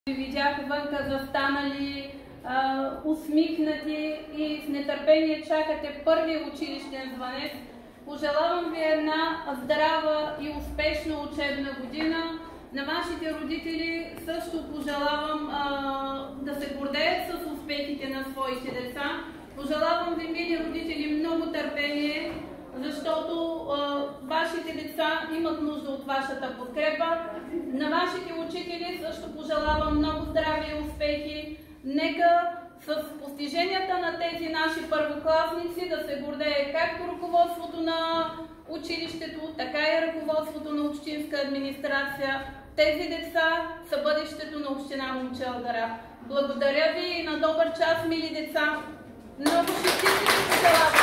Ви видях вънка застанали, усмихнати и с нетърпение чакате първия училищен звънец. Пожелавам ви една здрава и успешна учебна година. На вашите родители също пожелавам да се гордеят с успехите на своите деца. Пожелавам ви, мили родители, много търпение, защото вашите деца имат нужда от вашата подкрепа. На вашите учители също пожелавам много здраве и успехи. Нека с постиженията на тези наши първокласници да се гордее както ръководството на училището, така и ръководството на общинска администрация. Тези деца са бъдещето на община Момчил дъра. Благодаря ви и на добър час, мили деца! Много щастливи ви пожелавам!